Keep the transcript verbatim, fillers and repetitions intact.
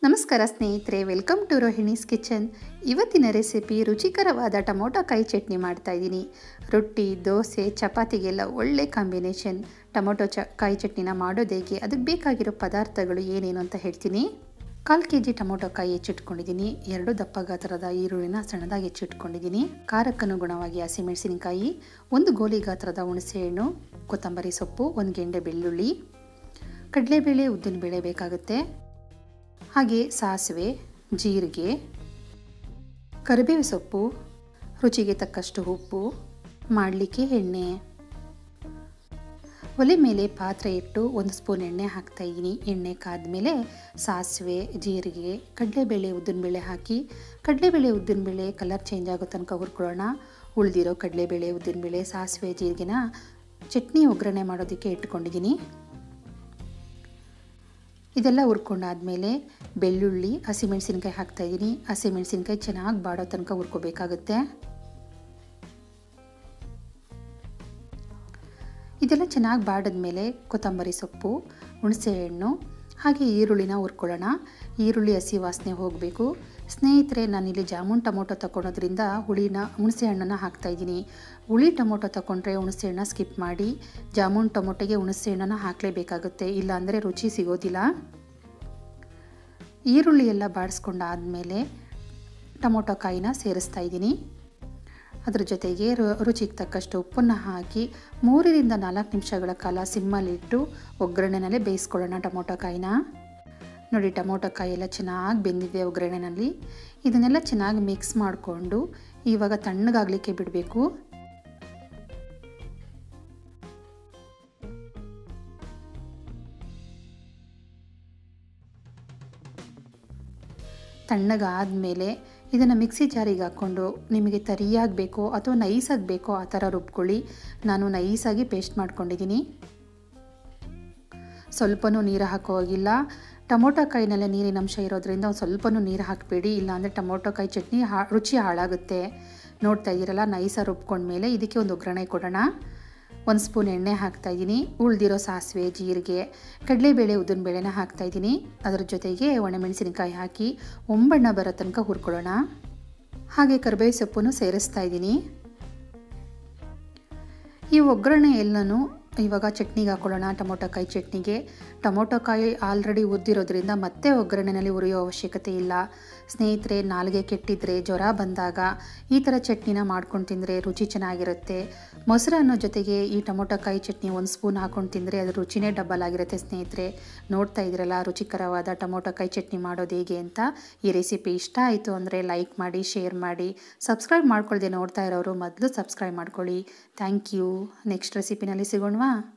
ನಮಸ್ಕಾರ ಸ್ನೇಹಿತರೆ, welcome to Rohini's kitchen. ಇವತ್ತಿನ ರೆಸಿಪಿ ರುಚಿಕರವಾದ ಟೊಮೊಟೊ ಕಾಯಿ ಚಟ್ನಿ ಮಾಡ್ತಾ ಇದ್ದೀನಿ. ರೊಟ್ಟಿ, ದೋಸೆ, ಚಪಾತಿಗೆಲ್ಲ ಒಳ್ಳೆ ಕಾಂಬಿನೇಷನ್. ಟೊಮೊಟೊ ಚ ಕಾಯಿ ಚಟ್ನಿನ ಮಾಡೋದು ಹೇಗೆ, ಅದಕ್ಕೆ ಬೇಕಾಗಿರೋ ಪದಾರ್ಥಗಳು ಏನೇನು ಅಂತ ಹೇಳ್ತೀನಿ. ಕಾಲು ಕೆ ಜಿ ಟೊಮೊಟೊ ಕಾಯಿ ಹೆಚ್ಚಿಟ್ಕೊಂಡಿದ್ದೀನಿ. ಎರಡು ದಪ್ಪ ಗಾತ್ರದ ಈರುಳ್ಳಿನ ಸಣ್ಣದಾಗಿ ಹೆಚ್ಚಿಟ್ಕೊಂಡಿದ್ದೀನಿ. ಖಾರಕ್ಕನುಗುಣವಾಗಿ ಹಸಿಮೆಣಸಿನಕಾಯಿ, ಒಂದು ಗೋಲಿ ಗಾತ್ರದ ಹುಣಸೆಹಣ್ಣು, ಕೊತ್ತಂಬರಿ ಸೊಪ್ಪು, ಒಂದು ಗೆಂಡೆ ಬೆಳ್ಳುಳ್ಳಿ, ಕಡಲೆಬೇಳೆ, ಉದ್ದಿನಬೇಳೆ ಬೇಕಾಗುತ್ತೆ. ಹಾಗೆ ಸಾಸಿವೆ, ಜೀರಿಗೆ, ಕರಿಬೇವು ಸೊಪ್ಪು, ರುಚಿಗೆ ತಕ್ಕಷ್ಟು ಉಪ್ಪು, ಮಾಡಲಿಕ್ಕೆ ಎಣ್ಣೆ. ಒಲೆ ಮೇಲೆ ಪಾತ್ರೆ ಇಟ್ಟು ಒಂದು ಸ್ಪೂನ್ ಎಣ್ಣೆ ಹಾಕ್ತಾ ಇದ್ದೀನಿ. ಎಣ್ಣೆ ಕಾದ್ಮೇಲೆ ಸಾಸಿವೆ, ಜೀರಿಗೆ, ಕಡಲೆಬೇಳೆ, ಉದ್ದಿನಬೇಳೆ ಹಾಕಿ ಕಡಲೆಬೇಳೆ ಉದ್ದಿನಬೇಳೆ ಕಲರ್ ಚೇಂಜ್ ಆಗೋ ತನಕ ಹುರ್ಕೊಳ್ಳೋಣ. ಉಳಿದಿರೋ ಕಡಲೆಬೇಳೆ, ಉದ್ದಿನಬೇಳೆ, ಸಾಸಿವೆ, ಜೀರಿಗೆನ ಚಟ್ನಿ ಒಗ್ಗರಣೆ ಮಾಡೋದಕ್ಕೆ ಇಟ್ಕೊಂಡಿದ್ದೀನಿ. ಇದೆಲ್ಲ ಹುರ್ಕೊಂಡಾದ್ಮೇಲೆ ಬೆಳ್ಳುಳ್ಳಿ, ಹಸಿಮೆಣಸಿನ್ಕಾಯಿ ಹಾಕ್ತಾಯಿದ್ದೀನಿ. ಹಸಿಮೆಣಸಿನ್ಕಾಯಿ ಚೆನ್ನಾಗಿ ಬಾಡೋ ತನಕ ಹುರ್ಕೋಬೇಕಾಗುತ್ತೆ. ಇದೆಲ್ಲ ಚೆನ್ನಾಗಿ ಬಾಡಿದ್ಮೇಲೆ ಕೊತ್ತಂಬರಿ ಸೊಪ್ಪು, ಹುಣಸೆಹಣ್ಣು ಹಾಗೆ ಈರುಳ್ಳಿನ ಹುರ್ಕೊಳ್ಳೋಣ. ಈರುಳ್ಳಿ ಹಸಿ ವಾಸನೆ ಹೋಗಬೇಕು. ಸ್ನೇಹಿತರೆ, ನಾನಿಲ್ಲಿ ಜಾಮೂನ್ ಟೊಮೊಟೊ ತಗೊಳೋದ್ರಿಂದ ಹುಳಿನ ಹುಣಸೆಹಣ್ಣನ್ನು ಹಾಕ್ತಾಯಿದ್ದೀನಿ. ಹುಳಿ ಟೊಮೊಟೊ ತಗೊಂಡ್ರೆ ಹುಣಸೆಹಣ್ಣ ಸ್ಕಿಪ್ ಮಾಡಿ. ಜಾಮೂನ್ ಟೊಮೊಟೊಗೆ ಹುಣಸೆಹಣ್ಣನ್ನು ಹಾಕಲೇಬೇಕಾಗುತ್ತೆ, ಇಲ್ಲಾಂದರೆ ರುಚಿ ಸಿಗೋದಿಲ್ಲ. ಈರುಳ್ಳಿ ಎಲ್ಲ ಬಾಡಿಸ್ಕೊಂಡಾದಮೇಲೆ ಟೊಮೊಟೊ ಕಾಯಿನ ಸೇರಿಸ್ತಾ ಇದ್ದೀನಿ. ಅದ್ರ ಜೊತೆಗೆ ರುಚಿಗೆ ತಕ್ಕಷ್ಟು ಉಪ್ಪನ್ನು ಹಾಕಿ ಮೂರರಿಂದ ನಾಲ್ಕು ನಿಮಿಷಗಳ ಕಾಲ ಸಿಮ್ಮಲ್ಲಿಟ್ಟು ಒಗ್ಗರಣೆನಲ್ಲೇ ಬೇಯಿಸ್ಕೊಳ್ಳೋಣ ಟೊಮೊಟೊ ಕಾಯಿನ. ನೋಡಿ, ಟೊಮೊಟೊ ಕಾಯಿ ಎಲ್ಲ ಚೆನ್ನಾಗಿ ಬೆಂದಿದೆ ಒಗ್ಗರಣೆನಲ್ಲಿ. ಇದನ್ನೆಲ್ಲ ಚೆನ್ನಾಗಿ ಮಿಕ್ಸ್ ಮಾಡಿಕೊಂಡು ಇವಾಗ ತಣ್ಣಗಾಗಲಿಕ್ಕೆ ಬಿಡಬೇಕು. ತಣ್ಣಗಾದಮೇಲೆ ಇದನ್ನು ಮಿಕ್ಸಿ ಜಾರಿಗೆ ಹಾಕ್ಕೊಂಡು ನಿಮಗೆ ತರಿಯಾಗಬೇಕೋ ಅಥವಾ ನೈಸಾಗಿ ಬೇಕೋ ಆ ಥರ ರುಬ್ಕೊಳ್ಳಿ. ನಾನು ನೈಸಾಗಿ ಪೇಸ್ಟ್ ಮಾಡ್ಕೊಂಡಿದ್ದೀನಿ. ಸ್ವಲ್ಪನೂ ನೀರು ಹಾಕೋವಾಗಿಲ್ಲ. ಟೊಮೊಟೊ ಕಾಯಿನಲ್ಲೇ ನೀರಿನ ಅಂಶ ಇರೋದ್ರಿಂದ ಒಂದು ಸ್ವಲ್ಪನೂ ನೀರು ಹಾಕಬೇಡಿ, ಇಲ್ಲಾಂದರೆ ಟೊಮೊಟೊ ಕಾಯಿ ಚಟ್ನಿ ಹಾ ರುಚಿ ಹಾಳಾಗುತ್ತೆ. ನೋಡ್ತಾ ಇದ್ದೀರಲ್ಲ, ನೈಸಾಗಿ ರುಬ್ಕೊಂಡ್ಮೇಲೆ ಇದಕ್ಕೆ ಒಂದು ಒಗ್ಗರಣೆ ಕೊಡೋಣ. ಒಂದು ಸ್ಪೂನ್ ಎಣ್ಣೆ ಹಾಕ್ತಾಯಿದ್ದೀನಿ. ಉಳಿದಿರೋ ಸಾಸಿವೆ, ಜೀರಿಗೆ, ಕಡಲೆಬೇಳೆ, ಉದ್ದಿನಬೇಳೆನ ಹಾಕ್ತಾಯಿದ್ದೀನಿ. ಅದರ ಜೊತೆಗೆ ಒಣಮೆಣಸಿನಕಾಯಿ ಹಾಕಿ ಒಂಬಣ್ಣ ಬರೋ ತನಕ ಹುರ್ಕೊಳ್ಳೋಣ. ಹಾಗೆ ಕರಿಬೇವು ಸೊಪ್ಪನ್ನು ಸೇರಿಸ್ತಾ ಇದ್ದೀನಿ. ಈ ಒಗ್ಗರಣೆ ಎಲ್ಲನೂ ಇವಾಗ ಚಟ್ನಿಗೆ ಹಾಕ್ಕೊಳ್ಳೋಣ. ಟೊಮೊಟೊ ಕಾಯಿ ಚಟ್ನಿಗೆ ಟೊಮೊಟೊ ಕಾಯಿ ಆಲ್ರೆಡಿ ಉದ್ದಿರೋದ್ರಿಂದ ಮತ್ತೆ ಒಗ್ಗರಣೆಯಲ್ಲಿ ಹುರಿಯೋ ಅವಶ್ಯಕತೆ ಇಲ್ಲ. ಸ್ನೇಹಿತರೆ, ನಾಲಿಗೆ ಕೆಟ್ಟಿದ್ರೆ, ಜ್ವರ ಬಂದಾಗ ಈ ಥರ ಚಟ್ನಿನ ಮಾಡ್ಕೊಂಡು ತಿಂದರೆ ರುಚಿ ಚೆನ್ನಾಗಿರುತ್ತೆ. ಮೊಸರನ್ನ ಜೊತೆಗೆ ಈ ಟೊಮೊಟೊ ಕಾಯಿ ಚಟ್ನಿ ಒಂದು ಸ್ಪೂನ್ ಹಾಕ್ಕೊಂಡು ತಿಂದರೆ ಅದ್ರ ರುಚಿನೇ ಡಬಲ್ ಆಗಿರುತ್ತೆ. ಸ್ನೇಹಿತರೆ, ನೋಡ್ತಾ ಇದ್ರಲ್ಲ ರುಚಿಕರವಾದ ಟೊಮೊಟೊ ಕಾಯಿ ಚಟ್ನಿ ಮಾಡೋದು ಹೇಗೆ ಅಂತ. ಈ ರೆಸಿಪಿ ಇಷ್ಟ ಆಯಿತು ಅಂದರೆ ಲೈಕ್ ಮಾಡಿ, ಶೇರ್ ಮಾಡಿ. ಸಬ್ಸ್ಕ್ರೈಬ್ ಮಾಡ್ಕೊಳ್ದೆ ನೋಡ್ತಾ ಇರೋರು ಮೊದಲು ಸಬ್ಸ್ಕ್ರೈಬ್ ಮಾಡ್ಕೊಳ್ಳಿ. Thank you. ನೆಕ್ಸ್ಟ್ ರೆಸಿಪಿನಲ್ಲಿ ಸಿಗೋಣವಾ?